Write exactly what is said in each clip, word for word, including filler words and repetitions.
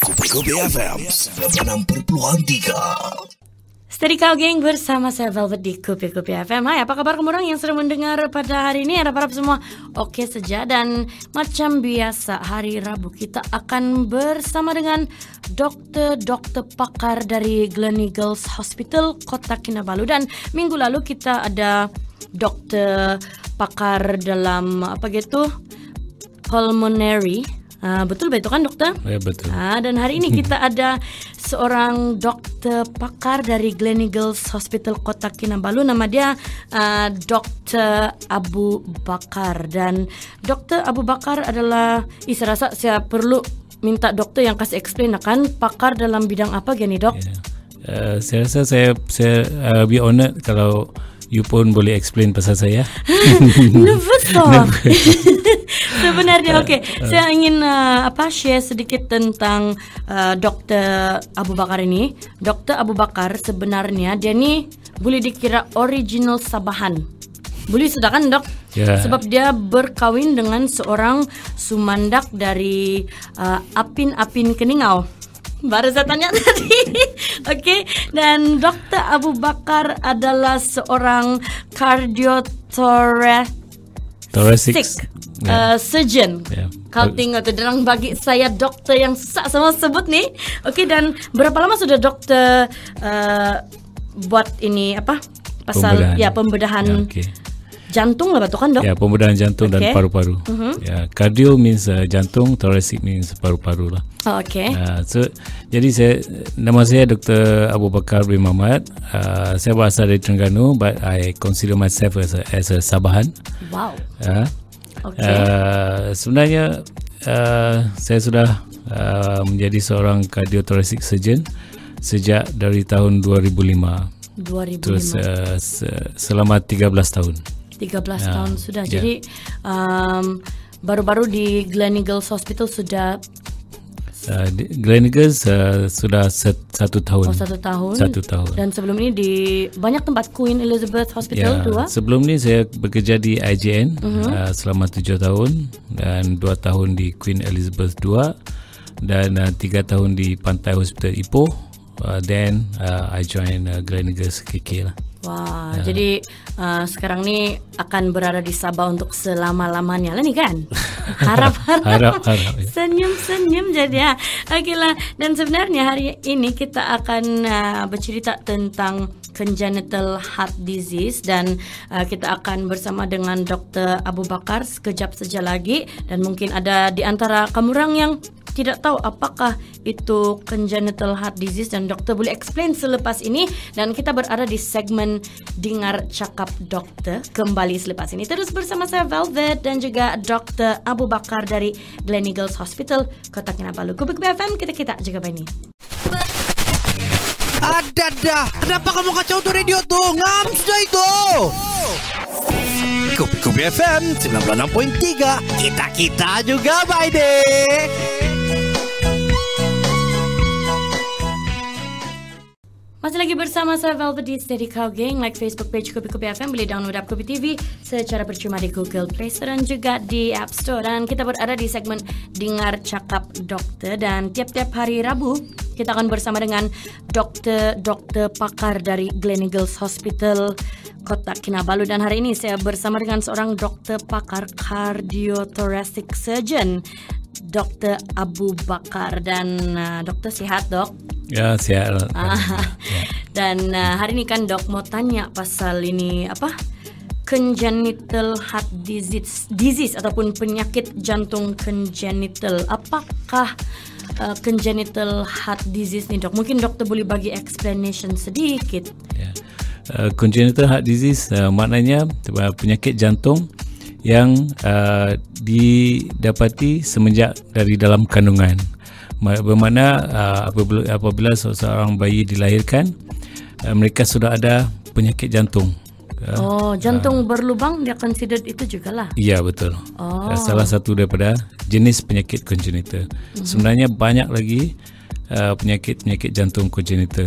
Kupikupifm sembilan puluh enam perpuluhan tiga. Steady kau geng, bersama saya Velvet di Kupikupifm. Hai, apa kabar kamu orang yang sedang mendengar pada hari ini? Harap-harap semua oke saja. Dan macam biasa, hari Rabu kita akan bersama dengan dokter-dokter pakar dari Gleneagles Hospital Kota Kinabalu. Dan minggu lalu kita ada dokter pakar dalam apa gitu pulmonary. Uh, betul betul kan dokter? Ya betul. Uh, dan hari ini kita ada seorang dokter pakar dari Gleneagles Hospital Kota Kinabalu. Nama dia uh, dokter Abu Bakar. Dan dokter Abu Bakar adalah, ih, saya rasa saya perlu minta dokter yang kasih explain akan pakar dalam bidang apa gini dok? Yeah. Uh, saya rasa saya saya uh, be honored kalau you pun boleh explain pasal saya. Nervous toh. Sebenarnya okey, uh, saya ingin uh, apa share sedikit tentang uh, dokter Abu Bakar ini. Dokter Abu Bakar sebenarnya dia ni boleh dikira original Sabahan. Boleh sudah kan dok? Yeah. Sebab dia berkahwin dengan seorang sumandak dari uh, Apin-Apin Keningau. Baru saya tanya tadi. Okey, dan dokter Abu Bakar adalah seorang cardiothoracic thoracic uh, surgeon. Yeah. Kau tengok tu, derang bagi saya dokter yang susah semua sebut ni. Okey, dan berapa lama sudah dokter uh, buat ini apa? Pasal pembedahan. ya pembedahan yeah, okay. jantung lah betul kan dok? Ya, pembedahan jantung okay. dan paru-paru. Uh-huh. Ya, cardio means uh, jantung, thoracic means paru-paru lah. Oh, okay. Uh, so jadi saya, nama saya doktor Abu Bakar bin Muhammad. Uh, saya berasal dari Terengganu, but I consider myself as a, as a Sabahan. Wow. Uh, okay. Uh, sebenarnya uh, saya sudah uh, menjadi seorang cardiothoracic surgeon sejak dari tahun dua ribu lima. dua ribu lima. Terus uh, se- selama tiga belas tahun. tiga belas ya, tahun sudah. ya. Jadi um, baru-baru di Gleneagles Hospital sudah uh, Gleneagles uh, sudah set, satu tahun. Oh, satu tahun. Satu tahun. Dan sebelum ini di banyak tempat, Queen Elizabeth Hospital ya, dua. Sebelum ni saya bekerja di I J N uh-huh. uh, selama tujuh tahun dan dua tahun di Queen Elizabeth dua dan uh, tiga tahun di Pantai Hospital Ipoh. Uh, then uh, I join uh, Gleneagles K K lah. Wah, ya. jadi uh, sekarang ni akan berada di Sabah untuk selama-lamanya lah ni kan? Harap-harap. Harap-harap. Ya. Senyum-senyum jadi ya. Okeylah, dan sebenarnya hari ini kita akan uh, bercerita tentang congenital heart disease dan uh, kita akan bersama dengan dokter Abu Bakar sekejap saja lagi, dan mungkin ada di antara kamu orang yang tidak tahu apakah itu congenital heart disease, dan doktor boleh explain selepas ini. Dan kita berada di segmen Dingar Cakap Doktor kembali selepas ini. Terus bersama saya Velvet dan juga doktor Abu Bakar dari Gleneagles Hospital Kota Kinabalu. Kupikupifm, kita-kita juga ini. Ada dah. Kenapa kamu kacau tu radio tu? Ngam sudah itu. Kupikupifm sembilan puluh enam perpuluhan tiga. Kita-kita juga by day. Masih lagi bersama saya Velvet di Steady Kau Gang. Like Facebook page Kupikupifm, boleh download app Kupi T V secara percuma di Google Play Store dan juga di App Store. Dan kita berada di segmen Dingar Cakap Doktor, dan tiap-tiap hari Rabu kita akan bersama dengan dokter-dokter pakar dari Gleneagles Hospital Kota Kinabalu. Dan hari ini saya bersama dengan seorang dokter pakar cardiothoracic surgeon, dokter Abu Bakar. Dan uh, dokter sihat dok? Ya, sihat. Ah, dan uh, hari ini kan dok mau tanya pasal ini apa? Congenital heart disease, disease ataupun penyakit jantung congenital. Apakah uh, congenital heart disease ni dok? Mungkin doktor boleh bagi explanation sedikit. Ya. Uh, congenital heart disease uh, maknanya uh, penyakit jantung yang uh, didapati semenjak dari dalam kandungan. Bermakna uh, apabila, apabila seorang bayi dilahirkan, uh, mereka sudah ada penyakit jantung. Uh, oh, jantung uh, berlubang dia considered itu jugalah. Ya, betul. Oh. Uh, salah satu daripada jenis penyakit congenital. Mm-hmm. Sebenarnya banyak lagi uh, penyakit-penyakit jantung congenital.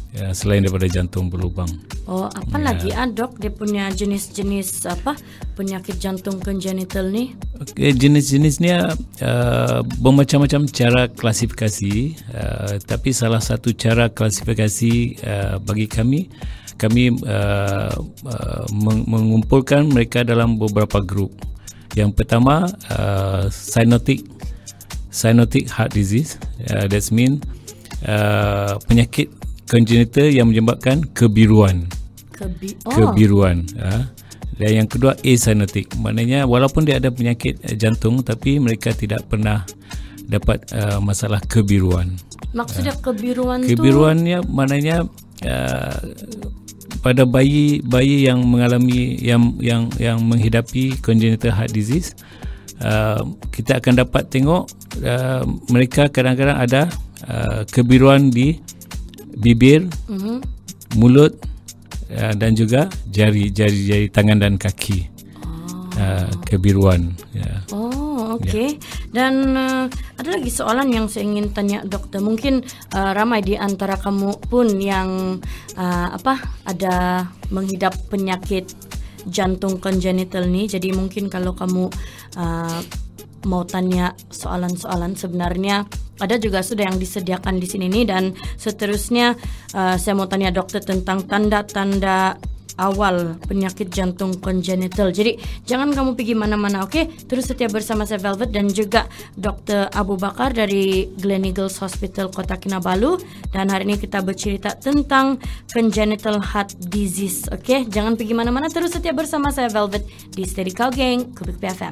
ya, selain daripada jantung berlubang. Oh, apa ya. lagi ah dok dia punya jenis-jenis apa penyakit jantung kongenital ni? Okay, jenis-jenisnya uh, bermacam-macam cara klasifikasi, uh, tapi salah satu cara klasifikasi uh, bagi kami, kami uh, uh, mengumpulkan mereka dalam beberapa grup. Yang pertama, uh, cyanotic cyanotic heart disease, uh, that mean uh, penyakit kongenital yang menyebabkan kebiruan. Kebi- oh. Kebiruan. Ha? Dan yang kedua acyanotic, maknanya walaupun dia ada penyakit jantung tapi mereka tidak pernah dapat uh, masalah kebiruan. Maksudnya uh, kebiruan, kebiruan tu? Kebiruannya maknanya uh, pada bayi bayi yang mengalami yang yang yang menghidapi congenital heart disease, uh, kita akan dapat tengok uh, mereka kadang-kadang ada uh, kebiruan di bibir, uh-huh. mulut uh, dan juga jari-jari tangan dan kaki. Oh. Uh, kebiruan. Yeah. Oh, okey. Yeah. Dan uh, ada lagi soalan yang saya ingin tanya doktor. Mungkin uh, ramai di antara kamu pun yang uh, apa ada menghidap penyakit jantung kongenital ni. Jadi mungkin kalau kamu uh, mau tanya soalan-soalan, sebenarnya ada juga sudah yang disediakan di sini nih. Dan seterusnya uh, saya mau tanya dokter tentang tanda-tanda awal penyakit jantung kongenital. Jadi jangan kamu pergi mana-mana, okey? Terus setia bersama saya Velvet dan juga doktor Abu Bakar dari Gleneagles Hospital Kota Kinabalu. Dan hari ini kita bercerita tentang congenital heart disease, okey? Jangan pergi mana-mana, terus setia bersama saya Velvet di Steady Kau Gang, Kupikupifm.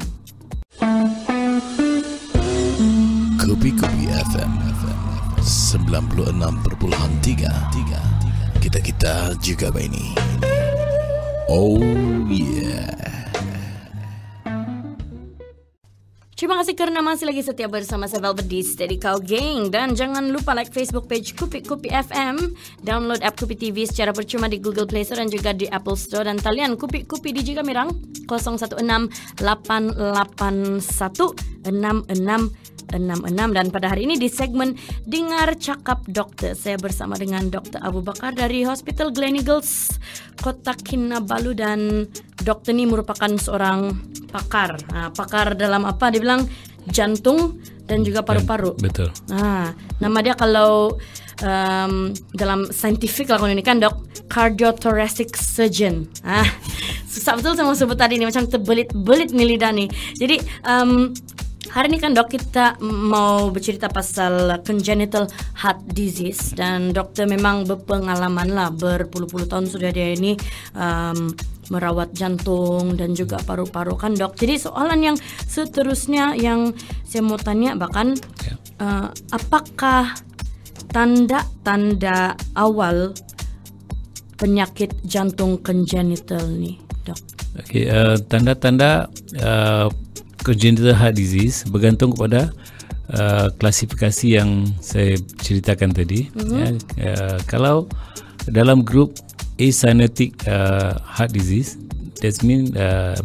Kupikupifm sembilan puluh enam perpuluhan tiga. Kita-kita juga ini. Oh yeah. Terima kasih kerana masih lagi setia bersama saya Velvet di Steady Kau Gang. Dan jangan lupa like Facebook page Kupikupifm, download app Kupi T V secara percuma di Google Play Store dan juga di Apple Store. Dan talian Kupi Kupi D J kami rang kosong satu enam lapan lapan satu enam enam enam enam. Dan pada hari ini di segmen Dingar Cakap Doktor, saya bersama dengan doktor Abu Bakar dari Hospital Gleneagles Kota Kinabalu. Dan doktor ini merupakan seorang pakar. Nah, pakar dalam apa? Dia bilang jantung dan juga paru-paru. Betul. Nah, nama dia kalau um, dalam saintifik lah ini kan dok, cardiothoracic surgeon. Ah, susah betul saya mau sebut tadi ni, macam terbelit-belit ni lidah ni. Jadi um, hari ini kan dok kita mau bercerita pasal congenital heart disease. Dan doktor memang berpengalaman lah, berpuluh-puluh tahun sudah dia ini um, merawat jantung dan juga paru-paru kan dok. Jadi soalan yang seterusnya yang saya mau tanya bahkan yeah. uh, apakah tanda-tanda awal penyakit jantung congenital ni dok? Okay, uh, tanda-tanda uh, congenital heart disease bergantung kepada uh, klasifikasi yang saya ceritakan tadi. Mm-hmm. Ya, uh, kalau dalam grup acyanotic uh, heart disease, that means uh,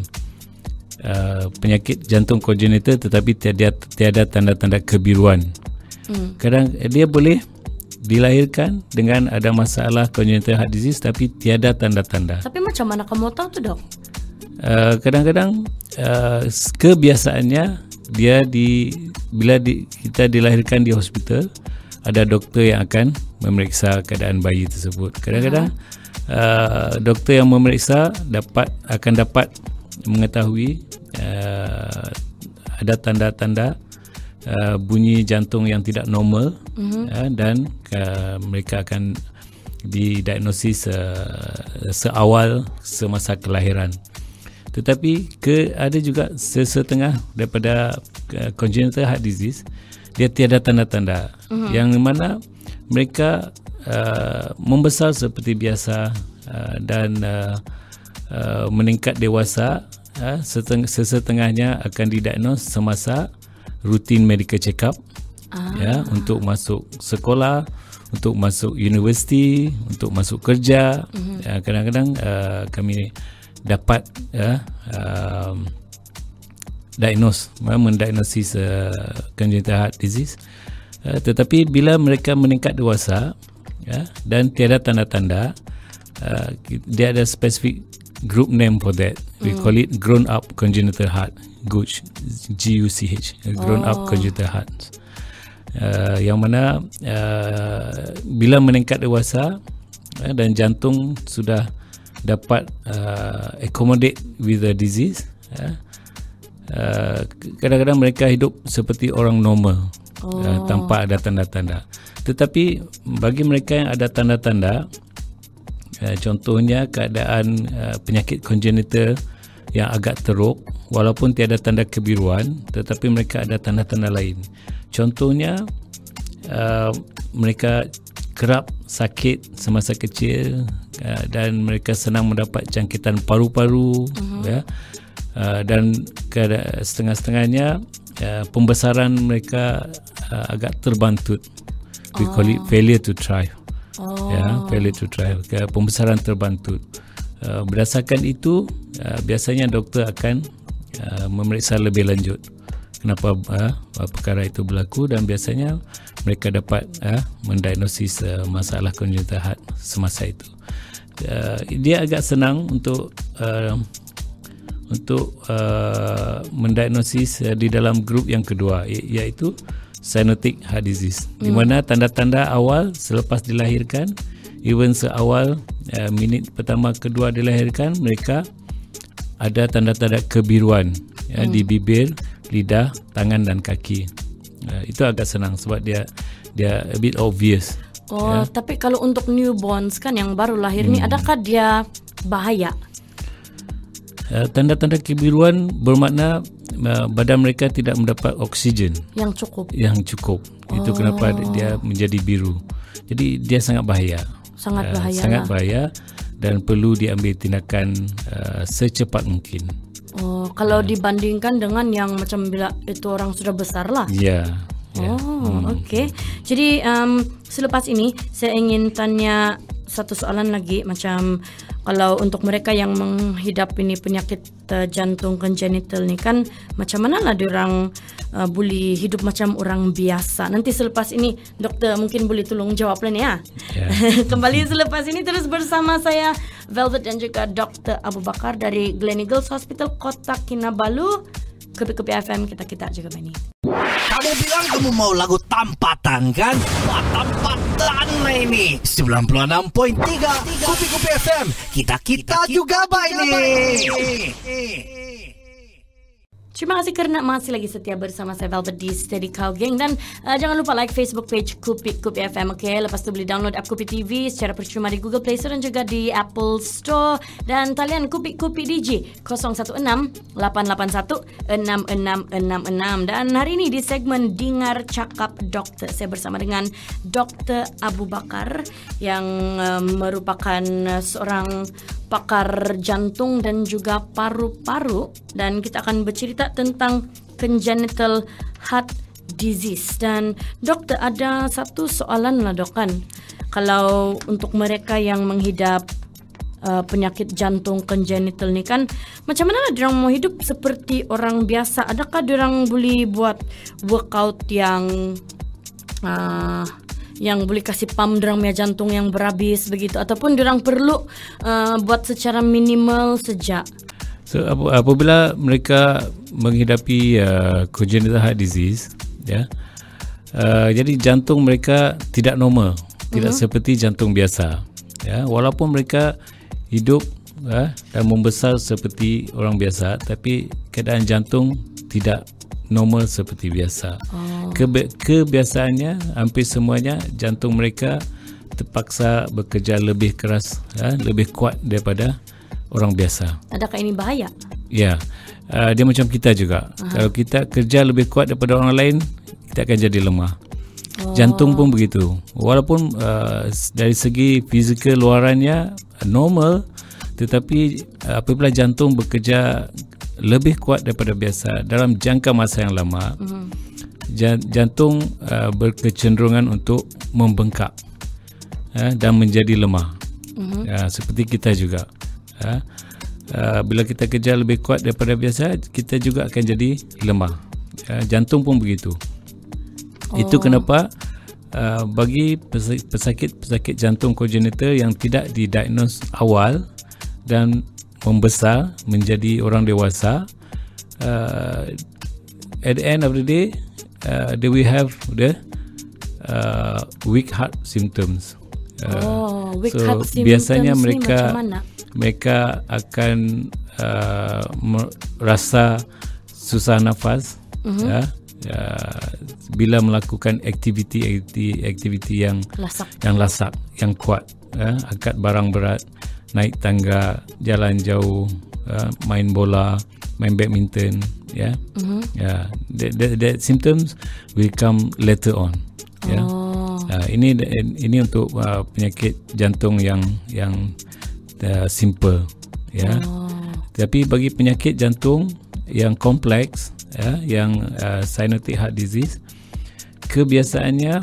uh, penyakit jantung kongenital tetapi tiada tiada tanda-tanda kebiruan. Mm. Kadang dia boleh dilahirkan dengan ada masalah congenital heart disease tapi tiada tanda-tanda. Tapi macam mana kamu tahu tu dok? Uh, kadang-kadang uh, kebiasaannya dia di bila di, kita dilahirkan di hospital, ada doktor yang akan memeriksa keadaan bayi tersebut. Kadang-kadang uh, doktor yang memeriksa dapat akan dapat mengetahui uh, ada tanda-tanda uh, bunyi jantung yang tidak normal, mm-hmm. uh, dan uh, mereka akan didiagnosis uh, seawal semasa kelahiran. Tetapi ke ada juga sesetengah daripada uh, congenital heart disease dia tiada tanda-tanda, uh-huh. yang mana mereka uh, membesar seperti biasa uh, dan uh, uh, meningkat dewasa, uh, seteng- sesetengahnya akan didiagnos semasa rutin medical check-up, ah. ya, untuk masuk sekolah, untuk masuk universiti, untuk masuk kerja. Uh-huh. uh, kadang-kadang uh, kami dapat ya, um, diagnose, mendiagnosis uh, congenital heart disease. Uh, tetapi bila mereka meningkat dewasa, ya, dan tiada tanda-tanda. Uh, dia ada specific group name for that. We hmm. call it grown up congenital heart, G U C H, G U C H, grown oh. up congenital heart. Uh, yang mana uh, bila meningkat dewasa uh, dan jantung sudah dapat uh, accommodate with the disease, uh, uh, kadang-kadang mereka hidup seperti orang normal, oh. uh, tanpa ada tanda-tanda. Tetapi bagi mereka yang ada tanda-tanda, Uh, contohnya keadaan uh, penyakit kongenital yang agak teruk, walaupun tiada tanda kebiruan, tetapi mereka ada tanda-tanda lain. Contohnya uh, mereka kerap sakit semasa kecil, uh, dan mereka senang mendapat jangkitan paru-paru, uh-huh. ya, uh, dan setengah-setengahnya uh, pembesaran mereka uh, agak terbantut. We oh. call it failure to thrive. Oh. Ya, failure to thrive, pembesaran terbantut. Uh, berdasarkan itu, uh, biasanya doktor akan uh, memeriksa lebih lanjut kenapa uh, perkara itu berlaku, dan biasanya mereka dapat uh, mendiagnosis uh, masalah kongenital heart semasa itu. Uh, dia agak senang untuk uh, untuk uh, mendiagnosis uh, di dalam grup yang kedua, iaitu cyanotic heart disease, hmm. di mana tanda-tanda awal selepas dilahirkan, even seawal uh, minit pertama kedua dilahirkan, mereka ada tanda-tanda kebiruan, ya, hmm. di bibir, lidah, tangan dan kaki. Uh, itu agak senang sebab dia dia a bit obvious. Oh, ya. Tapi kalau untuk newborns kan yang baru lahir hmm. ni, adakah dia bahaya? Uh, tanda-tanda kebiruan bermakna uh, badan mereka tidak mendapat oksigen yang cukup. Yang cukup. Oh. Itu kenapa dia menjadi biru. Jadi dia sangat bahaya. Sangat uh, bahaya. Sangat bahaya dan perlu diambil tindakan uh, secepat mungkin. Oh, kalau uh. dibandingkan dengan yang macam bila itu orang sudah besar lah. Ya. Yeah. Oh, hmm. okey. Jadi um, selepas ini saya ingin tanya satu soalan lagi, macam kalau untuk mereka yang menghidap ini penyakit uh, jantung kongenital ni kan, macam mana lah diorang uh, boleh hidup macam orang biasa. Nanti selepas ini doktor mungkin boleh tolong jawab lah ni ya. Yeah. Kembali selepas ini terus bersama saya Velvet dan juga doktor Abu Bakar dari Gleneagles Kota Kinabalu. Kupikupifm, kita-kita juga ini. Kamu bilang kamu mau lagu tampatan kan? Wah, tampatan ini sembilan puluh enam perpuluhan tiga Kupikupifm. Kita-kita juga baik ini. Terima kasih kerana masih lagi setia bersama saya Velvet di Steady Cow Gang, dan uh, jangan lupa like Facebook page Kupikupifm. Okay, lepas tu boleh download app Kupi T V secara percuma di Google Play Store dan juga di Apple Store, dan talian Kupik Kupi D J kosong satu enam lapan lapan satu enam enam enam enam. Dan hari ini di segmen Dingar Cakap Doktor, saya bersama dengan doktor Abu Bakar yang uh, merupakan uh, seorang pakar jantung dan juga paru-paru, dan kita akan bercerita tentang congenital heart disease. Dan doktor, ada satu soalan lah dok, kan, kalau untuk mereka yang menghidap uh, penyakit jantung congenital ni kan, macam mana lah diorang mau hidup seperti orang biasa? Adakah diorang boleh buat workout yang uh, yang boleh kasih pump diorang punya jantung yang berhabis begitu, ataupun diorang perlu uh, buat secara minimal sejak? So apabila mereka menghidapi uh, congenital heart disease, ya, uh, jadi jantung mereka tidak normal, tidak uh-huh. seperti jantung biasa, ya, walaupun mereka hidup uh, dan membesar seperti orang biasa, tapi keadaan jantung tidak normal seperti biasa. Oh. Kebe- kebiasaannya hampir semuanya jantung mereka terpaksa bekerja lebih keras, ya, lebih kuat daripada orang biasa. Adakah ini bahaya? Ya, uh, dia macam kita juga. Aha. Kalau kita kerja lebih kuat daripada orang lain, kita akan jadi lemah. Oh. Jantung pun begitu. Walaupun uh, dari segi fizikal luarannya normal, tetapi uh, apabila jantung bekerja lebih kuat daripada biasa dalam jangka masa yang lama, uh-huh. jantung uh, berkecenderungan untuk membengkak, uh, dan menjadi lemah, uh-huh. uh, seperti kita juga. Uh, uh, bila kita kerja lebih kuat daripada biasa, kita juga akan jadi lemah. Uh, jantung pun begitu. Oh. Itu kenapa uh, bagi pesakit-pesakit jantung kongenital yang tidak didiagnose awal dan membesar menjadi orang dewasa, uh, at the end of the day uh, they will have the uh, weak heart symptoms. Uh, oh, weak so heart symptoms biasanya ni mereka macam mana? mereka akan uh, merasa susah nafas, uh-huh. ya, uh, bila melakukan aktiviti aktiviti yang lasak. yang lasak, yang kuat, uh, angkat barang berat, naik tangga, jalan jauh, uh, main bola, main badminton, ya, yeah. uh-huh. yeah. that, that, that symptoms will come later on. Ya, yeah. Oh. uh, ini ini untuk uh, penyakit jantung yang yang uh, simple, ya. Yeah. Oh. Tapi bagi penyakit jantung yang kompleks, ya, yang uh, cyanotic heart disease, kebiasaannya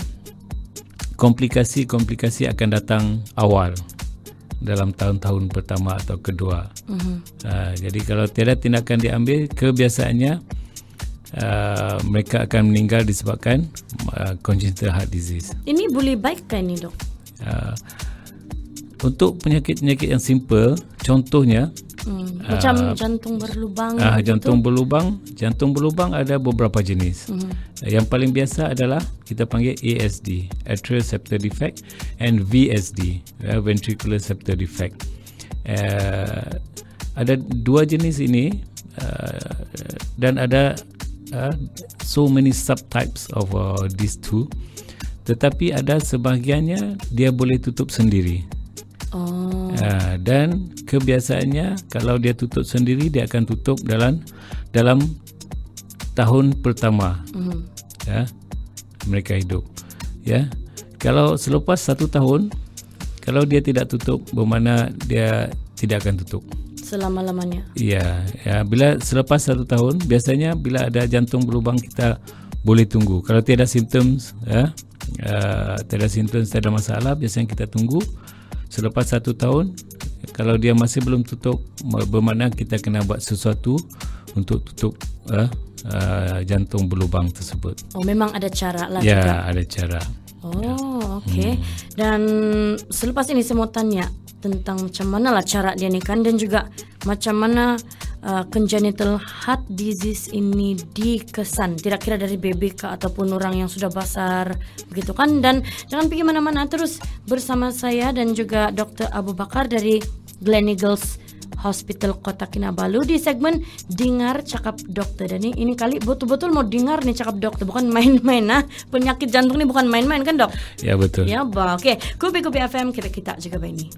komplikasi-komplikasi akan datang awal dalam tahun-tahun pertama atau kedua. Uh-huh. Uh, jadi kalau tiada tindakan diambil, kebiasaannya uh, mereka akan meninggal disebabkan uh, congenital heart disease. Ini boleh baik kan ni, dok? Uh, untuk penyakit-penyakit yang simple, contohnya Hmm, macam uh, jantung berlubang. Uh, jantung berlubang, jantung berlubang ada beberapa jenis. Uh-huh. Yang paling biasa adalah kita panggil A S D, atrial septal defect, and V S D, uh, ventricular septal defect. Uh, ada dua jenis ini, uh, dan ada uh, so many subtypes of uh, these two. Tetapi ada sebahagiannya dia boleh tutup sendiri. Oh. Uh, dan kebiasaannya kalau dia tutup sendiri, dia akan tutup dalam dalam tahun pertama, uh-huh. ya, mereka hidup. Ya, kalau selepas satu tahun, kalau dia tidak tutup, bermakna dia tidak akan tutup selama-lamanya. Ya, ya. Bila selepas satu tahun, biasanya bila ada jantung berlubang, kita boleh tunggu. Kalau tiada symptoms, ya, uh, tiada symptoms, tiada masalah, biasanya kita tunggu. Selepas satu tahun, kalau dia masih belum tutup, bermakna kita kena buat sesuatu untuk tutup uh, uh, jantung berlubang tersebut. Oh, memang ada cara lah. Ya, juga. ada cara. Oh, okey. Hmm. Dan selepas ini saya mau tanya tentang macam mana lah cara dia ni kan, dan juga macam mana uh, congenital heart disease ini dikesan, tidak kira dari baby ke ataupun orang yang sudah besar, begitu kan. Dan jangan pergi mana-mana, terus bersama saya dan juga doktor Abu Bakar dari Gleneagles Hospital Kota Kinabalu di segmen Dingar Cakap Doktor. Dan ini, ini kali betul-betul mau dengar nih cakap dokter, bukan main-main. Nah, penyakit jantung ini bukan main-main kan, dok? Ya, betul. Ya, bah. Okey, Kupikupifm, kita-kita juga ini.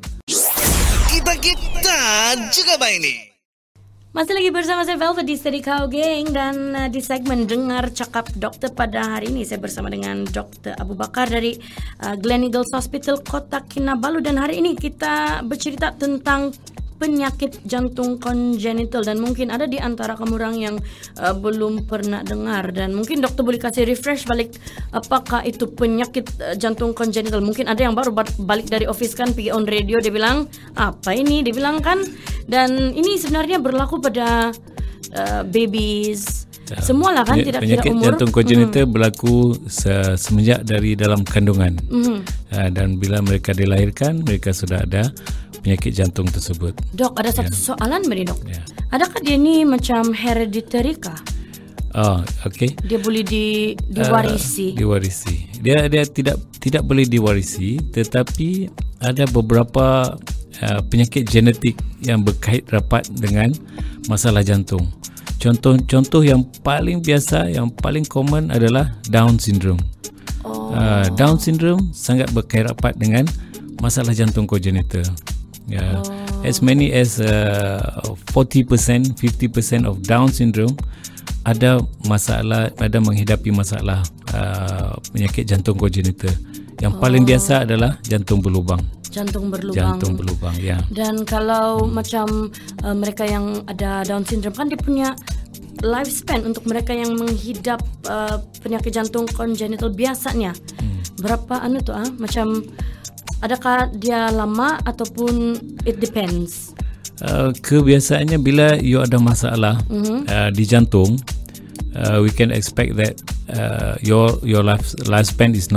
Kita-kita juga ini. Masih lagi bersama saya Velvet di Steady Cow Gang, dan uh, di segmen Dengar Cakap Doktor pada hari ini saya bersama dengan doktor Abu Bakar dari uh, Gleneagles Hospital Kota Kinabalu, dan hari ini kita bercerita tentang penyakit jantung kongenital. Dan mungkin ada di antara kamu orang yang uh, belum pernah dengar, dan mungkin doktor boleh kasih refresh balik apakah itu penyakit uh, jantung kongenital. Mungkin ada yang baru balik dari office kan, pergi on radio, dia bilang apa ini, dia bilang kan. Dan ini sebenarnya berlaku pada uh, babies, ya, semualah kan, tidak kira umur. Penyakit jantung kongenital hmm. berlaku se- semenjak dari dalam kandungan, hmm. uh, dan bila mereka dilahirkan, mereka sudah ada penyakit jantung tersebut. Dok, ada satu ya. soalan beri dok. Ya. Adakah dia ni macam hereditary kah? Oh, okey. Dia boleh di diwarisi. Uh, diwarisi. Dia dia tidak tidak boleh diwarisi, tetapi ada beberapa uh, penyakit genetik yang berkait rapat dengan masalah jantung. Contoh-contoh yang paling biasa, yang paling common adalah Down syndrome. Oh. Uh, Down syndrome sangat berkait rapat dengan masalah jantung kongenital. Yeah. Oh. As many as uh, forty percent, fifty percent of Down syndrome ada masalah, ada menghidapi masalah uh, penyakit jantung kongenital. Yang oh. paling biasa adalah jantung berlubang. Jantung berlubang. Jantung berlubang, ya. Dan kalau hmm. macam uh, mereka yang ada Down syndrome kan, dia punya lifespan untuk mereka yang menghidap uh, penyakit jantung kongenital biasanya hmm. berapa anu tu ah? Macam adakah dia lama ataupun it depends? Uh, kebiasaannya bila you ada masalah mm-hmm. uh, di jantung, uh, we can expect that uh, your your life lifespan is not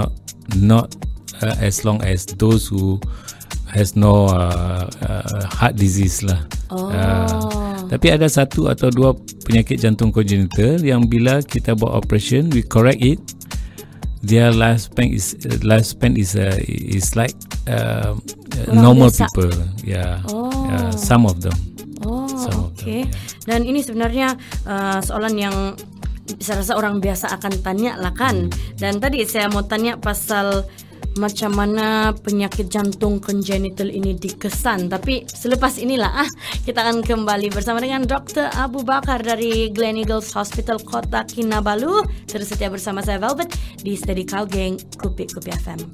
not uh, as long as those who has no uh, uh, heart disease lah. Oh. Uh, tapi ada satu atau dua penyakit jantung congenital yang bila kita buat operation, we correct it, their lifespan is lifespan is uh, is like uh, normal biasa. People. Yeah. Oh. Uh, some of them. Oh, Yeah. okey. Dan ini sebenarnya uh, soalan yang saya rasa orang biasa akan tanya lah kan. Hmm. Dan tadi saya mau tanya pasal macam mana penyakit jantung congenital ini dikesan. Tapi selepas inilah ah, kita akan kembali bersama dengan doktor Abu Bakar dari Gleneagles Hospital Kota Kinabalu. Terus setia bersama saya Velvet di Steady Cow Gang Kupikupifm.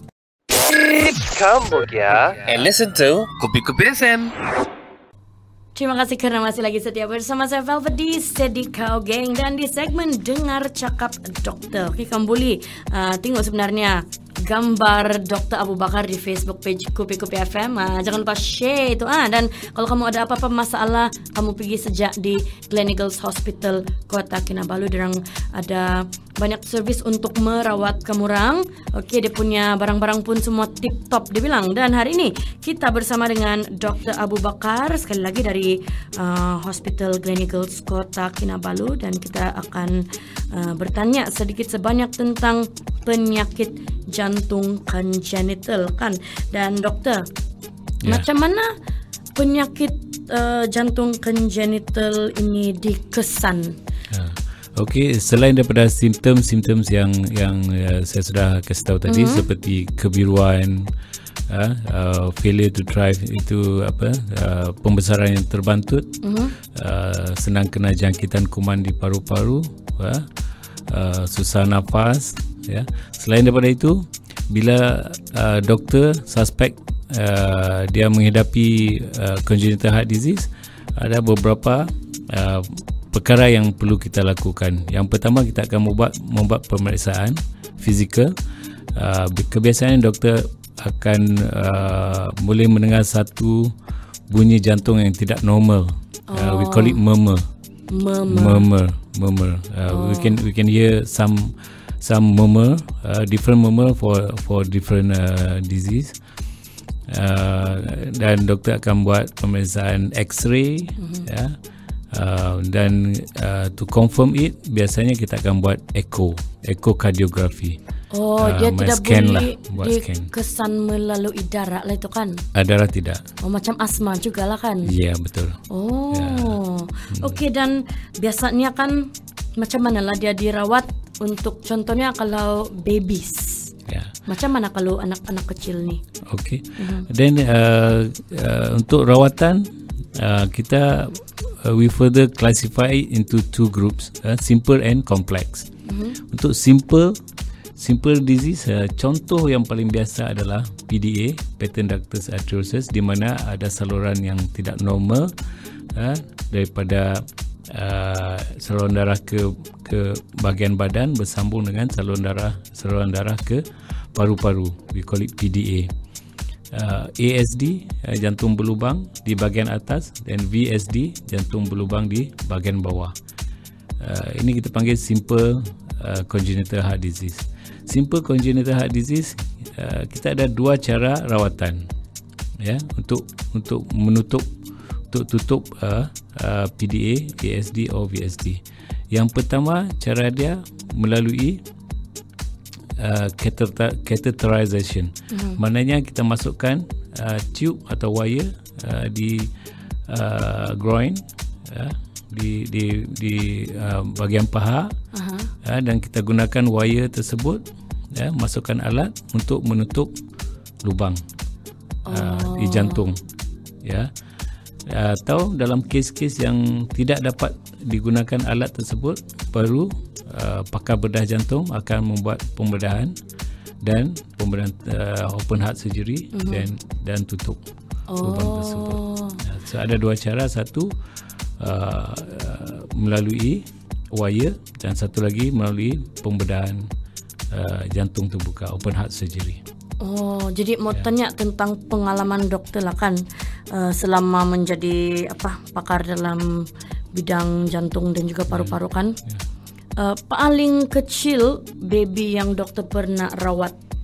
Come ya and listen to Kupikupifm. Terima kasih kerana masih lagi setia bersama saya Velvet di Steady Cow Gang dan di segmen Dingar Cakap Doktor. Okay, kamu boleh uh, tengok sebenarnya gambar doktor Abu Bakar di Facebook page Kupikupifm. Uh, jangan lupa share itu. Ah. Dan kalau kamu ada apa-apa masalah, kamu pergi sejak di Gleneagles Hospital Kota Kinabalu. Diorang ada banyak servis untuk merawat kamu orang. Okey, dia punya barang-barang pun semua tip-top dia bilang. Dan hari ini kita bersama dengan doktor Abu Bakar sekali lagi dari uh, Hospital Gleneagles Kota Kinabalu dan kita akan uh, bertanya sedikit sebanyak tentang penyakit jantung congenital kan. Dan doktor, yeah. macam mana penyakit uh, jantung congenital ini dikesan? Yeah. Okey, selain daripada simptom-simptom yang yang uh, saya sudah kasih tahu tadi, mm-hmm. seperti kebiruan, uh, uh, failure to thrive, itu apa, uh, pembesaran yang terbantut, mm-hmm. uh, senang kena jangkitan kuman di paru-paru, uh, uh, susah nafas, ya. Selain daripada itu, bila uh, doktor suspek uh, dia menghidapi uh, congenital heart disease, ada beberapa uh, perkara yang perlu kita lakukan. Yang pertama, kita akan membuat, membuat pemeriksaan fizikal. Uh, kebiasaan doktor akan uh, boleh mendengar satu bunyi jantung yang tidak normal. Oh. Uh, we call it murmur. Murmur. Murmur. Murmur. Uh, oh. We can we can hear some some murmur, uh, different murmur for for different uh, disease. Uh, dan doktor akan buat pemeriksaan X-ray. Mm-hmm. Ya. Uh, dan uh, to confirm it, biasanya kita akan buat echo, echocardiografi. Oh, uh, dia tidak boleh lah, dikesan melalui darah lah itu kan? Uh, darah tidak. Oh, macam asma juga lah kan? Ya, yeah, betul. Oh, yeah. Okey. Dan biasanya kan macam mana lah dia dirawat untuk contohnya kalau babies? Yeah. Macam mana kalau anak-anak kecil ni? Okey. Uh-huh. Then uh, uh, untuk rawatan uh, kita Uh, we further classify it into two groups, uh, simple and complex. Mm-hmm. Untuk simple simple disease, uh, contoh yang paling biasa adalah P D A, patent ductus arteriosus, di mana ada saluran yang tidak normal uh, daripada uh, saluran darah ke ke bahagian badan bersambung dengan saluran darah saluran darah ke paru-paru. We call it P D A. Uh, A S D, uh, jantung berlubang di bahagian atas, dan V S D, jantung berlubang di bahagian bawah. Uh, ini kita panggil simple uh, congenital heart disease. Simple congenital heart disease, uh, kita ada dua cara rawatan, ya, untuk untuk menutup untuk tutup uh, uh, P D A, A S D atau V S D. Yang pertama, cara dia melalui Uh, catheterization. Mm-hmm. Maknanya kita masukkan uh, tube atau wire uh, di uh, groin, uh, di di di uh, bahagian paha, uh-huh. uh, dan kita gunakan wire tersebut, uh, masukkan alat untuk menutup lubang uh, oh. di jantung, ya. Uh, atau dalam kes-kes yang tidak dapat digunakan alat tersebut, baru Uh, pakar bedah jantung akan membuat pembedahan dan pembedahan uh, open heart surgery, mm-hmm. dan dan tutup oh. lubang tersebut. Uh, so ada dua cara, satu uh, uh, melalui wire dan satu lagi melalui pembedahan uh, jantung terbuka, open heart surgery. Oh, jadi mau yeah. tanya tentang pengalaman doktor lah kan, uh, selama menjadi apa pakar dalam bidang jantung dan juga paru-paru kan. Yeah. Uh, paling kecil baby yang doktor pernah rawat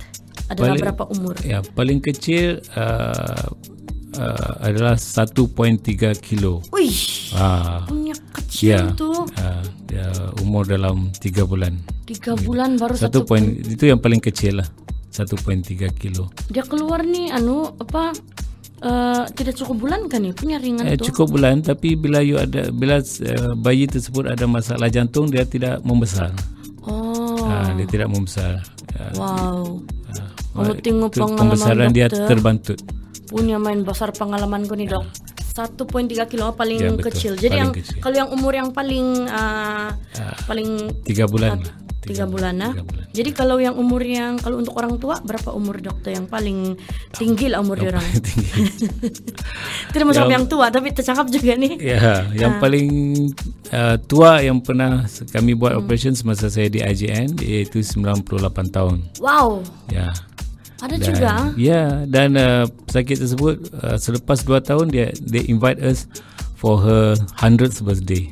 adalah paling, berapa umur? Ya, paling kecil uh, uh, adalah satu perpuluhan tiga kilo. Wih, ah, punya kecil ya, tu. Uh, dia umur dalam tiga bulan. Tiga bulan baru satu satu point, itu yang paling kecil lah, satu perpuluhan tiga kilo. Dia keluar ni anu apa? Uh, tidak cukup bulan kan ni punya ringan Eh, tu? cukup bulan, tapi bila you ada bila uh, bayi tersebut ada masalah jantung, dia tidak membesar. Oh. Uh, dia tidak membesar. Uh, Wow. Uh, Kamu tengok pengalaman pembesaran dia dokter. terbantut. Punya main besar pengalaman ko ni dok. satu perpuluhan tiga kilo paling Ya, betul. kecil. Jadi Paling yang kecil. kalau yang umur yang paling uh, Uh, paling tiga bulan. uh, lah. tiga bulan nah. tiga bulan. Jadi kalau yang umur yang kalau untuk orang tua berapa umur dokter yang paling tinggi lah umur dia orang? Tinggi. Tidak mau sampai Yang- yang tua tapi tercakap juga nih. Ya, yang paling uh, tua yang pernah kami buat hmm. operation semasa saya di I J N iaitu sembilan puluh lapan tahun. Wow. Ya. Ada Dan, juga. Ya, dan uh, pesakit tersebut uh, selepas dua tahun dia they invite us for her hundredth birthday.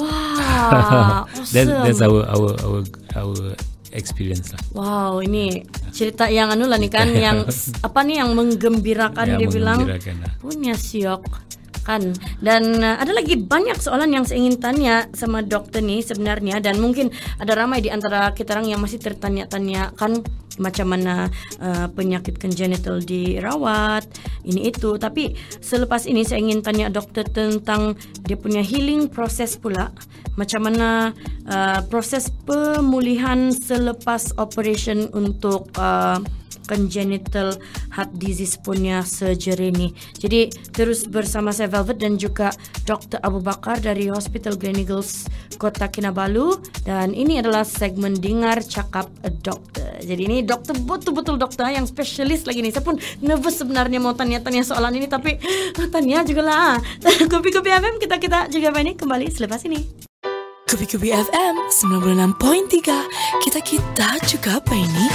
Wah, That, awesome. that's our our our our experience lah. Wow, ini cerita yang anu lah nih kan, yang s- apa nih yang menggembirakan Ya, dia bilang menggembirakan lah. punya siok kan. Dan uh, ada lagi banyak soalan yang saya ingin tanya sama dokter nih sebenarnya, dan mungkin ada ramai di antara kita orang yang masih tertanya-tanya kan macam mana uh, penyakit congenital dirawat ini itu. Tapi selepas ini saya ingin tanya dokter tentang dia punya healing proses pula, macam mana uh, proses pemulihan selepas operation untuk uh, congenital heart disease punya surgery ni. Jadi terus bersama saya Velvet dan juga doktor Abu Bakar dari Hospital Gleneagles Kota Kinabalu, dan ini adalah segmen Dingar Cakap Doktor. Jadi ini doktor betul-betul doktor yang spesialis lagi nih. Saya pun nervous sebenarnya mau tanya-tanya soalan ini, tapi tanya juga lah. Kupikupifm kita kita juga ini kembali selepas ini. Kupikupifm sembilan puluh enam perpuluhan tiga. Kita-kita juga apa ini?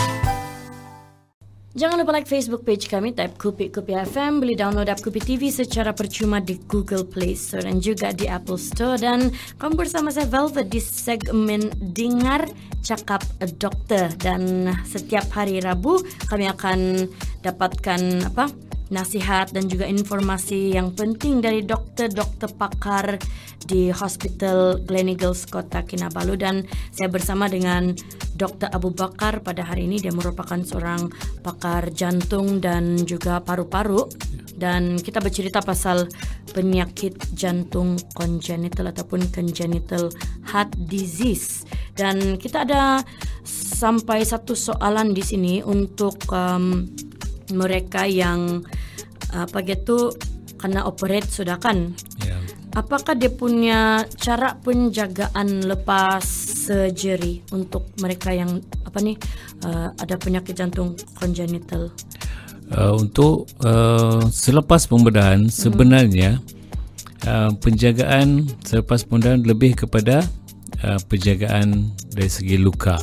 Jangan lupa like Facebook page kami, type Kupikupifm, boleh download app Kupi T V secara percuma di Google Play Store dan juga di Apple Store. Dan kamu bersama saya Velvet di segmen Dingar Cakap Doktor, dan setiap hari Rabu kami akan dapatkan apa nasihat dan juga informasi yang penting dari dokter-dokter pakar di Hospital Gleneagles Kota Kinabalu. Dan saya bersama dengan doktor Abu Bakar pada hari ini. Dia merupakan seorang pakar jantung dan juga paru-paru, dan kita bercerita pasal penyakit jantung congenital ataupun congenital heart disease. Dan kita ada sampai satu soalan di sini untuk um, mereka yang apa gitu kena operate sudah kan. Ya. Apakah dia punya cara penjagaan lepas surgery untuk mereka yang apa nih uh, ada penyakit jantung congenital? Uh, untuk uh, selepas pembedahan hmm. sebenarnya uh, penjagaan selepas pembedahan lebih kepada uh, penjagaan dari segi luka.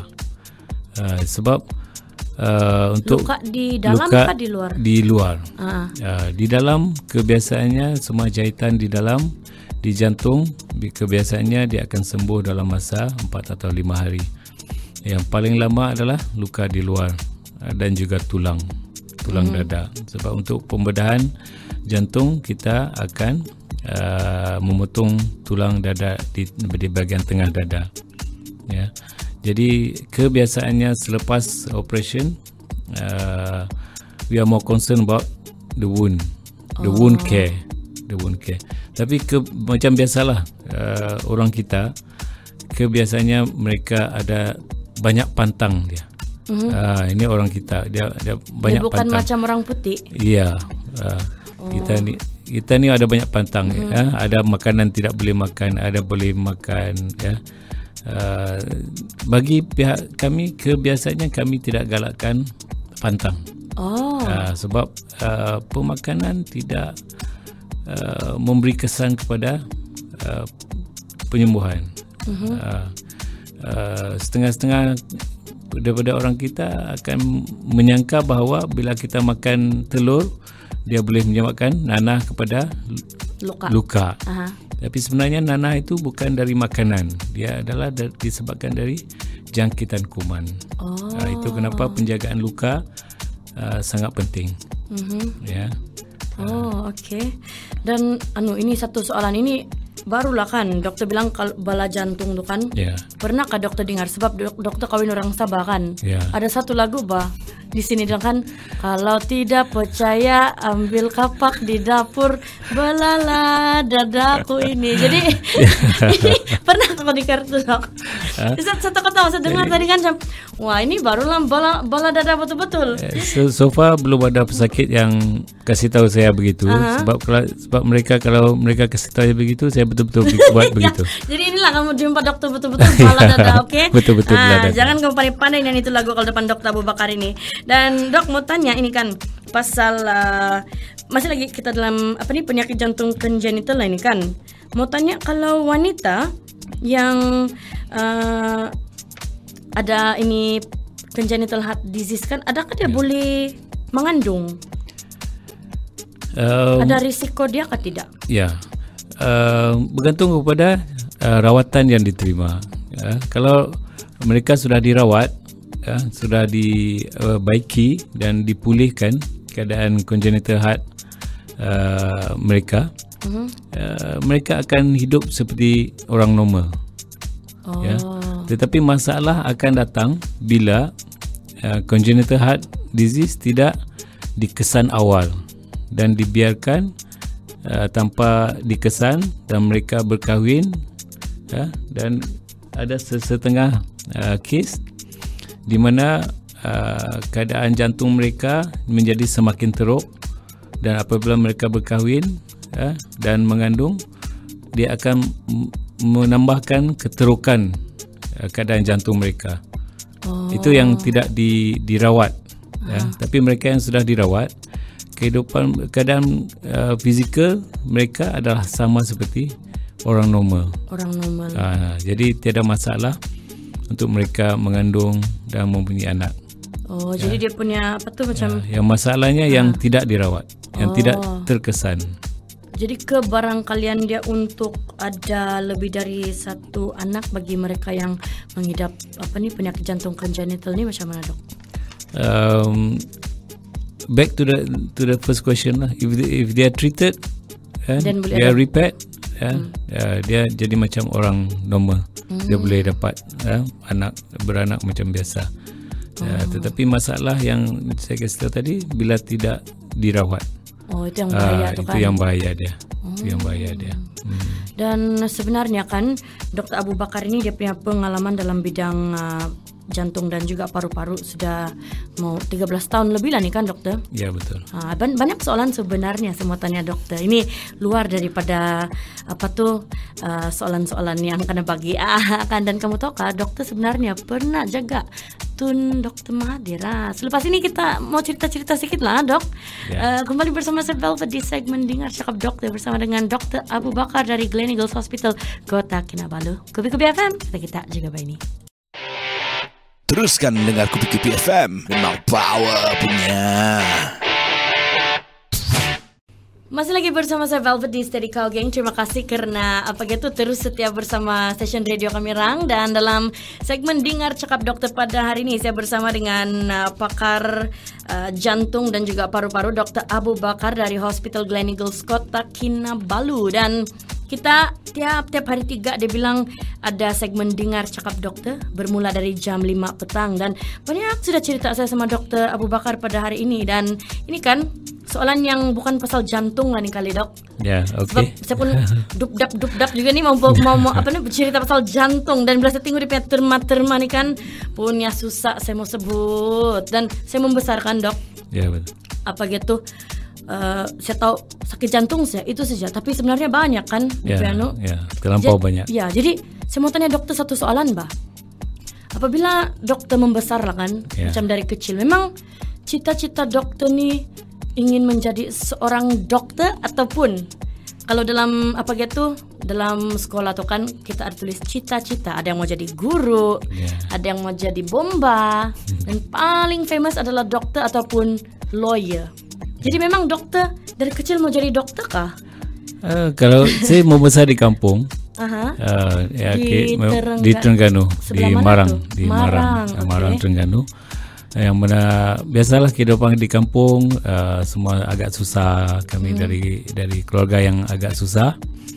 Uh, sebab Uh, untuk luka di dalam luka atau di luar? Di luar. Uh. Uh, di dalam kebiasaannya semua jahitan di dalam di jantung kebiasaannya dia akan sembuh dalam masa empat atau lima hari. Yang paling lama adalah luka di luar uh, dan juga tulang tulang hmm. dada. Sebab untuk pembedahan jantung kita akan uh, memotong tulang dada di, di bahagian tengah dada. Ya. Jadi kebiasaannya selepas operation uh, we are more concerned about the wound, the oh. wound care, the wound care. Tapi ke, macam biasalah uh, orang kita kebiasaannya mereka ada banyak pantang dia. Mm-hmm. Uh, ini orang kita dia dia banyak dia bukan pantang. Macam orang putih. Iya. Uh, oh. Kita ni kita ni ada banyak pantang. Mm-hmm. Ya. Ada makanan tidak boleh makan, ada boleh makan. Ya. Uh, bagi pihak kami kebiasaannya kami tidak galakkan pantang. Oh. Uh, sebab uh, pemakanan tidak uh, memberi kesan kepada uh, penyembuhan. Uh-huh. Uh, uh, setengah-setengah daripada orang kita akan menyangka bahawa bila kita makan telur dia boleh menyebabkan nanah kepada luka. luka. Uh-huh. Tapi sebenarnya nanah itu bukan dari makanan. Dia adalah disebabkan dari jangkitan kuman. Oh. Uh, itu kenapa penjagaan luka uh, sangat penting. Mm-hmm. Ya. Oh, okey. Dan anu ini satu soalan ini barulah kan doktor bilang kalau bala jantung tu kan. Ya. Pernahkah doktor dengar sebab dok- doktor kawin orang Sabah kan? Ya. Ada satu lagu bah di sini bilang kan, kalau tidak percaya ambil kapak di dapur, belalah dadaku ini. Jadi pernah kau dengar tu dok? Satu kata saya dengar tadi kan, wah ini barulah bala bala dada betul-betul. So, so far belum ada pesakit yang kasih tahu saya begitu. Uh-huh. Sebab kalau sebab mereka kalau mereka kasih tahu saya begitu, saya betul-betul buat begitu. Ya, jadi inilah kamu jumpa dokter betul-betul bala dada, okey? Betul-betul ah, bala dada. Jangan kamu pandai-pandai dengan itu lagu kalau depan dokter Abu Bakar ini. Dan dok mau tanya ini kan pasal uh, masih lagi kita dalam apa ni penyakit jantung kongenital lah ini kan. Mau tanya kalau wanita yang uh, ada ini congenital heart disease kan, adakah dia yeah. boleh mengandung? Um, ada risiko dia atau tidak? Ya, uh, bergantung kepada uh, rawatan yang diterima. Uh, kalau mereka sudah dirawat, uh, sudah dibaiki uh, dan dipulihkan keadaan congenital heart uh, mereka, uh-huh. uh, mereka akan hidup seperti orang normal. Oh. Ya. Tetapi masalah akan datang bila uh, congenital heart disease tidak dikesan awal dan dibiarkan uh, tanpa dikesan dan mereka berkahwin, uh, dan ada sesetengah uh, kes di mana uh, keadaan jantung mereka menjadi semakin teruk, dan apabila mereka berkahwin uh, dan mengandung, dia akan m- menambahkan keterukan uh, keadaan jantung mereka. Oh. Itu yang tidak di, dirawat. Uh. Ya. Tapi mereka yang sudah dirawat, kehidupan keadaan uh, fizikal mereka adalah sama seperti orang normal. Orang normal. Uh, jadi tiada masalah untuk mereka mengandung dan mempunyai anak. Oh, ya. Jadi dia punya apa tu macam ya, yang masalahnya uh. yang tidak dirawat, yang oh. tidak terkesan. Jadi kebarangkalian dia untuk ada lebih dari satu anak bagi mereka yang mengidap apa ni penyakit jantung congenital ni macam mana, dok? Um, back to the to the first question lah. If they, if they are treated, eh, they are repaired, eh, hmm. uh, dia jadi macam orang normal. Hmm. Dia boleh dapat eh, anak beranak macam biasa. Oh. Uh, tetapi masalah yang saya kasih tahu tadi, bila tidak dirawat. Oh, itu yang bahaya uh, tu itu kan. yang bahaya dia. Oh. Itu yang bahaya dia. Hmm. Dan sebenarnya kan doktor Abu Bakar ini dia punya pengalaman dalam bidang uh, jantung dan juga paru-paru sudah mau tiga belas tahun lebih lah ni kan doktor? Ya, betul. Ha, banyak soalan sebenarnya semua tanya doktor. Ini luar daripada apa tu uh, soalan-soalan yang kena bagi ah, kan. Dan kamu tahu kah doktor sebenarnya pernah jaga Tun Doktor Mahathir. Ha. Selepas ini kita mau cerita-cerita sedikit lah dok. Ya. Uh, kembali bersama saya Velvet di segmen Dingar Cakap Doktor bersama dengan doktor Abu Bakar dari Gleneagles Hospital Kota Kinabalu. Kupikupifm, kita kita juga baik ni. Teruskan mendengar Kupikupifm, memang power punya. Masih lagi bersama saya Velvet di Steady Call Gang. Terima kasih kerana apa gitu terus setia bersama stesen radio kami Rang. Dan dalam segmen Dingar Cakap Doktor pada hari ini saya bersama dengan uh, pakar uh, jantung dan juga paru-paru doktor Abu Bakar dari Hospital Gleneagles Kota Kinabalu. Dan kita tiap-tiap hari tiga dia bilang ada segmen Dingar Cakap Doktor bermula dari jam lima petang. Dan banyak sudah cerita saya sama doktor Abu Bakar pada hari ini. Dan ini kan soalan yang bukan pasal jantung lah ni kali dok. Ya, yeah, okey. Sebab saya pun dub-dub-dub-dub juga ni mau, mau, mau apa ni cerita pasal jantung. Dan bila saya tengok dia punya terma-terma ni kan punya susah saya mau sebut. Dan saya membesarkan dok. Ya, yeah, betul. Apa gitu. Uh, saya tahu sakit jantung saya itu saja, tapi sebenarnya banyak kan. Ya, ya, terlampau banyak. Ya, jadi saya mau tanya dokter satu soalan, bah. Apabila dokter membesar lah kan, ya. Macam dari kecil, memang cita-cita dokter ni ingin menjadi seorang dokter ataupun kalau dalam apa gitu dalam sekolah tu kan kita ada tulis cita-cita, ada yang mau jadi guru, ya. Ada yang mau jadi bomba, hmm. dan paling famous adalah dokter ataupun lawyer. Jadi memang doktor dari kecil mau jadi doktor kah? Uh, kalau saya mau besar di kampung, uh-huh. uh, ya, di, okay, Terengga- di Terengganu, di Marang, tu? di Marang, Marang, okay. Marang Terengganu. Yang mana biasalah kehidupan di kampung, uh, semua agak susah. Kami hmm. dari dari keluarga yang agak susah.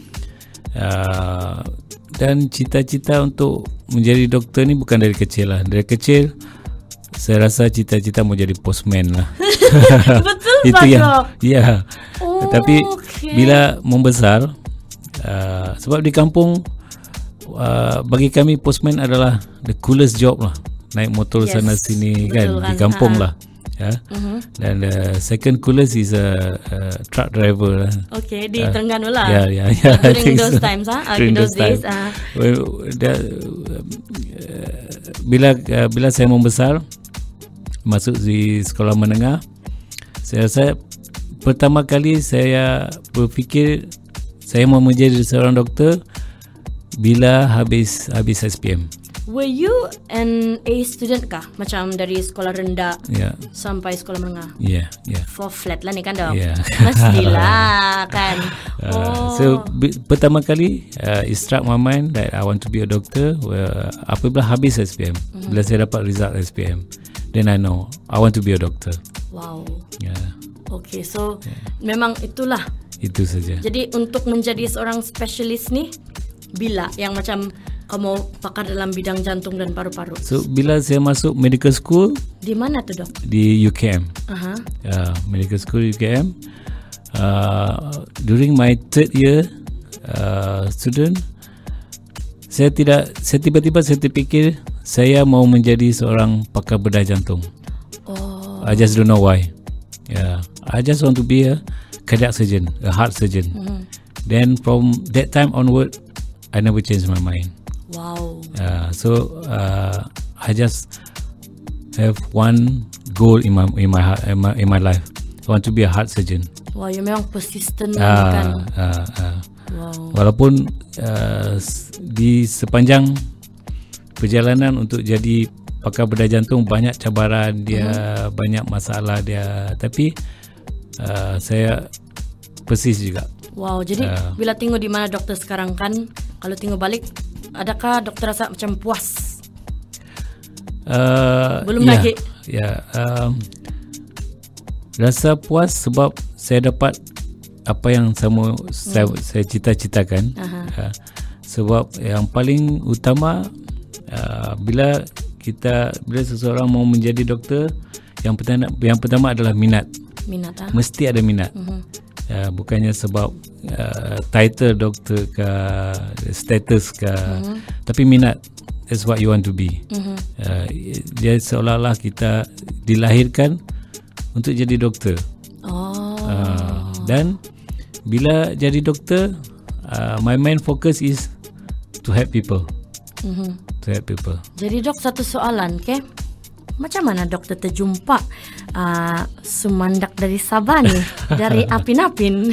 Uh, dan cita-cita untuk menjadi doktor ni bukan dari kecil lah. Dari kecil saya rasa cita-cita mau jadi postman lah. Betul itu Pak yang, Dok? Ya. Oh, Tapi okay. bila membesar, uh, sebab di kampung, uh, bagi kami postman adalah the coolest job lah. Naik motor yes, sana sini kan, kan di kampung ha. lah. Ya. Uh-huh. Dan uh, second coolest is a uh, truck driver lah. Okay, di uh, Terengganu lah. Ya, ya, ya. During those so. times, ah, during those, those days. Ah. Well, that, uh, bila uh, bila saya membesar, masuk di sekolah menengah, saya rasa pertama kali saya berfikir saya mau menjadi seorang doktor bila habis habis S P M. Were you an A student kah? Macam dari sekolah rendah yeah. sampai sekolah menengah? Ya, yeah, ya. Yeah. Four flat lah ni kan dok? Yeah. Mestilah kan. Uh, oh. So b- pertama kali uh, it struck my mind that I want to be a doctor. Uh, apabila habis S P M, mm-hmm. bila saya dapat result S P M, then I know I want to be a doctor. Wow. Yeah. Okay, so yeah. memang itulah. Itu saja. Jadi untuk menjadi seorang spesialis ni, bila yang macam kamu pakar dalam bidang jantung dan paru-paru? So bila saya masuk medical school, di mana tu dok? Di U K M. Uh-huh. Uh, medical school U K M. Uh, during my third year uh, student, saya tidak, saya tiba-tiba saya terfikir saya mau menjadi seorang pakar bedah jantung. Oh. I just don't know why. Yeah, I just want to be a cardiac surgeon, a heart surgeon. Mm-hmm. Then from that time onward, I never changed my mind. Wow. Uh, so uh, I just have one goal in my in my heart, in my in my life. I want to be a heart surgeon. Wow, you memang persistent uh, kan. Uh, uh. Wow. Walaupun uh, di sepanjang perjalanan untuk jadi pakar bedah jantung banyak cabaran dia, uh-huh. banyak masalah dia, tapi uh, saya persis juga. Wow, jadi uh, bila tengok di mana doktor sekarang kan, kalau tengok balik, adakah doktor rasa macam puas? Uh, Belum ya, lagi. Ya, um, rasa puas sebab saya dapat apa yang saya saya, hmm. saya cita-citakan. Uh, sebab yang paling utama uh, bila kita bila seseorang mau menjadi doktor, yang pertama yang pertama adalah minat. Minat ah. Mesti ada minat. Uh-huh. Uh, bukannya sebab uh, title doktor ke, status ke, uh-huh. tapi minat. That's what you want to be. Uh-huh. Uh, dia seolah-olah kita dilahirkan untuk jadi doktor. Oh. Uh, dan bila jadi doktor, uh, my main focus is to help people. Uh-huh. To help people. Jadi dok, satu soalan, okay? Macam mana doktor terjumpa uh, sumandak dari Sabah ni, dari Apin-Apin?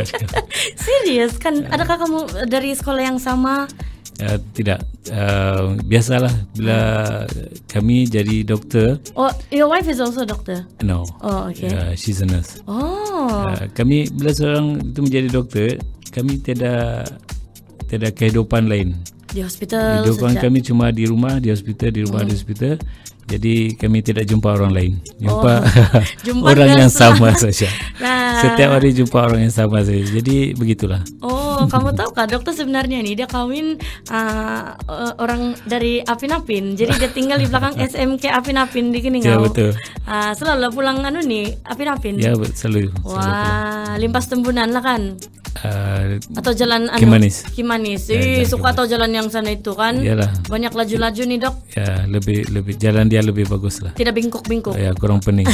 Serius kan? Adakah kamu dari sekolah yang sama? Uh, tidak. Uh, biasalah bila kami jadi doktor. Oh, your wife is also doctor? No. Oh, okay. Uh, she's a nurse. Oh. Uh, kami bila seorang itu menjadi doktor, kami tiada tiada kehidupan lain. Di hospital. Kehidupan sejak. kami cuma di rumah, di hospital, di rumah, hmm. di hospital. Jadi kami tidak jumpa orang lain. Jumpa oh, orang yang sama saja. Nah. Setiap hari jumpa orang yang sama saja. Jadi begitulah. Oh, kamu tahu kah dokter sebenarnya nih dia kawin uh, orang dari Apin-Apin. Jadi dia tinggal di belakang S M K Apin-Apin di Gleneagles. Ya betul. Uh, selalu pulang anu nih Apin-Apin. Ya selalu. Wah, limpas tembunan lah kan. Uh, atau jalan anu, Kimanis. Kimanis. Eh, ya, suka atau jalan yang sana itu kan. Iyalah. Banyak laju-laju nih dok. Ya, lebih lebih jalan dia lebih bagus lah. Tidak bingkuk-bingkuk. Ya, kurang pening.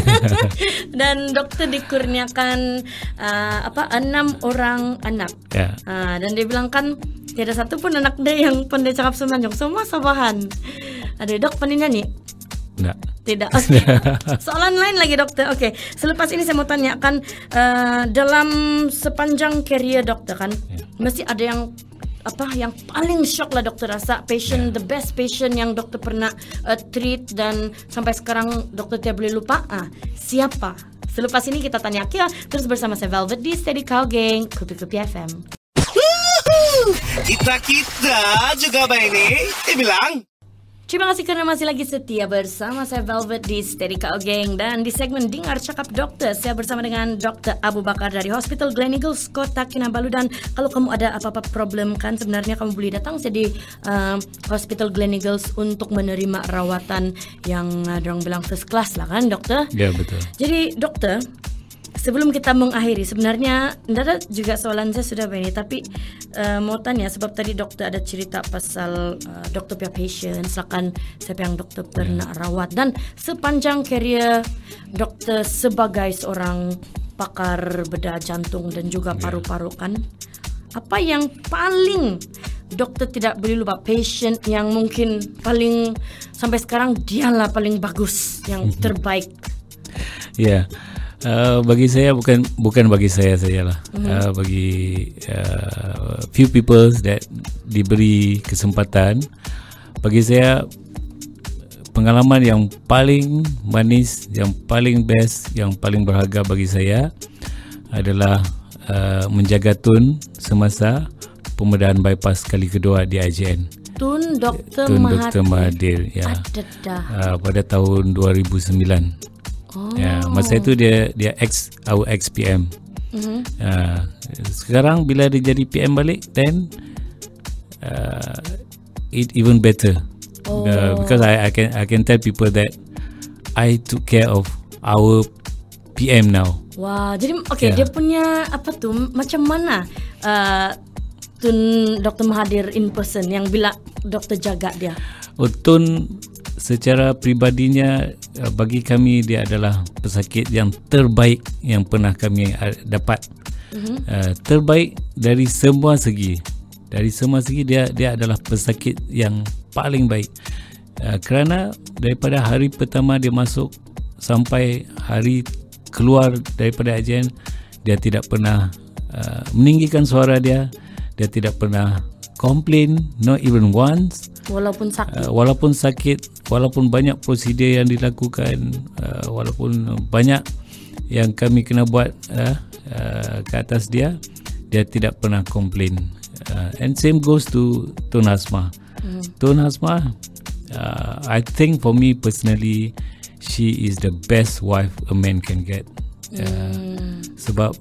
Dan dokter dikurniakan uh, apa enam orang anak. Ya. Uh, dan dia bilang kan tiada satu pun anak dia yang pandai cakap Semenanjung, semua Sabahan. Ada dok pandai nyanyi? Tidak. Tidak. Okay. Soalan lain lagi dokter. Oke. Okay. Selepas ini saya mau tanyakan uh, dalam sepanjang career dokter kan, ya. Mesti ada yang apa yang paling shock lah dokter rasa patient, yeah. the best patient yang dokter pernah uh, treat dan sampai sekarang dokter tidak boleh lupa. Ah, siapa? Selepas ini kita tanya Kia terus bersama saya Velvet di Steady Cow Gang Kupikupifm. Kita kita juga baik ni. Dia bilang Terima kasih kerana masih lagi setia bersama saya Velvet di Steady Kau Gang. Dan di segmen Dingar Cakap Doktor, saya bersama dengan Doktor Abu Bakar dari Hospital Gleneagles Kota Kinabalu. Dan kalau kamu ada apa-apa problem kan, sebenarnya kamu boleh datang saja di uh, Hospital Gleneagles untuk menerima rawatan yang uh, orang bilang first class lah kan, Doktor? Ya, betul. Jadi Doktor, sebelum kita mengakhiri, sebenarnya tidak ada juga soalan saya sudah begini, tapi uh, mau tanya sebab tadi doktor ada cerita pasal uh, doktor punya patient, silakan siapa yang doktor pernah rawat, dan sepanjang karier doktor sebagai seorang pakar bedah jantung dan juga paru-paru kan, apa yang paling doktor tidak boleh lupa, patient yang mungkin paling sampai sekarang dialah paling bagus, yang terbaik? Ya. Yeah. Uh, bagi saya bukan bukan bagi saya sajalah. Mm-hmm. Uh, bagi uh, few people that diberi kesempatan. Bagi saya pengalaman yang paling manis, yang paling best, yang paling berharga bagi saya adalah uh, menjaga Tun semasa pembedahan bypass kali kedua di I J N. Tun Doktor Tun Mahathir. Doktor Mahathir, ya. Uh, pada tahun dua ribu sembilan. Oh. Ya, masa itu dia dia ex our ex P M. Mm-hmm. Uh, sekarang bila dia jadi P M balik, then uh, it even better. Oh. Uh, because I I can I can tell people that I took care of our P M now. Wah, jadi okay, yeah. Dia punya apa tu macam mana uh, Tun Doktor Mahathir in person yang bila doktor jaga dia? Oh, Tun secara pribadinya bagi kami dia adalah pesakit yang terbaik yang pernah kami dapat. Mm-hmm. Uh, terbaik dari semua segi. Dari semua segi dia dia adalah pesakit yang paling baik. Uh, kerana daripada hari pertama dia masuk sampai hari keluar daripada I J N, dia tidak pernah uh, meninggikan suara dia. Dia tidak pernah komplain, not even once. Walaupun sakit. Uh, walaupun sakit, walaupun banyak prosedur yang dilakukan, uh, walaupun banyak yang kami kena buat uh, uh, ke atas dia, dia tidak pernah komplain. Uh, and same goes to Tun Hasmah. Mm. Tun Hasmah, uh, I think for me personally, she is the best wife a man can get. Uh, mm. Sebab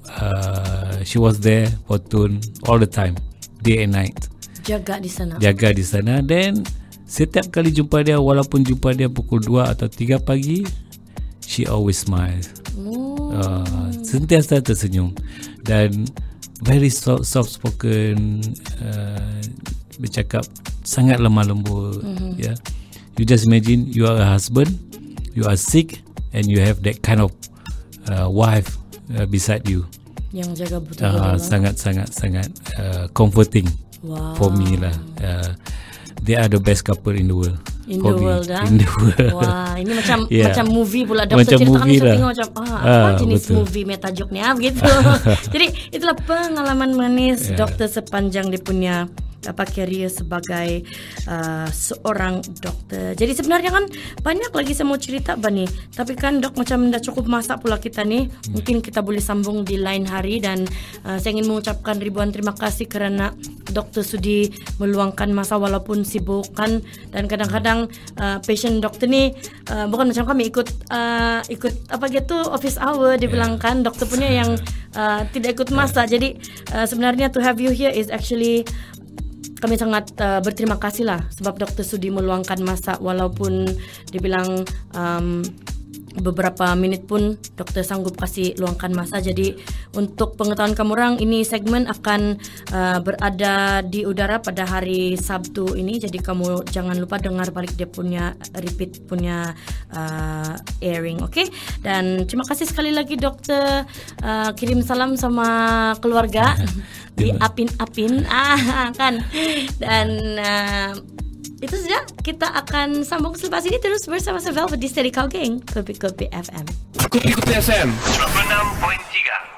uh, she was there for Tun all the time, day and night. Jaga di sana. Jaga di sana. Dan setiap kali jumpa dia, walaupun jumpa dia pukul dua atau tiga pagi, she always smiles. Oh. Uh, sentiasa tersenyum. Dan very soft, soft spoken, uh, bercakap sangat lemah lembut. Mm-hmm. Yeah. You just imagine you are a husband, you are sick, and you have that kind of uh, wife uh, beside you. Yang jaga betul-betul. Uh, sangat sangat sangat uh, comforting. Wow. For me lah, uh, they are the best couple in the world. In the me. world, ah. In the world. Wah, ini macam yeah. macam movie pula. Doktor macam cerita kami lah. tengok macam ah, apa ah, jenis betul. movie meta joke-nya begitu. Jadi itulah pengalaman manis yeah. doktor sepanjang dia punya apa career sebagai uh, seorang doktor. Jadi sebenarnya kan banyak lagi saya mau cerita Bani, tapi kan dok macam dah cukup masa pula kita ni. Hmm. Mungkin kita boleh sambung di lain hari. Dan uh, saya ingin mengucapkan ribuan terima kasih kerana doktor sudi meluangkan masa walaupun sibuk kan. Dan kadang-kadang uh, patient doktor ni uh, bukan macam kami ikut uh, ikut apa gitu office hour dia bilang kan. Doktor punya yang uh, tidak ikut masa. Jadi uh, sebenarnya to have you here is actually kami sangat uh, berterima kasih lah sebab doktor sudi meluangkan masa walaupun dibilang um, beberapa minit pun doktor sanggup kasih luangkan masa. Jadi untuk pengetahuan kamu orang, ini segmen akan uh, berada di udara pada hari Sabtu ini. Jadi kamu jangan lupa dengar balik dia punya repeat punya uh, airing, okay? Dan terima kasih sekali lagi doktor. Uh, kirim salam sama keluarga di apin-apin ah kan. Dan uh, itu saja, kita akan sambung selepas ini terus bersama Velvet di Steady Kau Gang, Kupikupifm. Kupikupifm sembilan puluh enam tiga.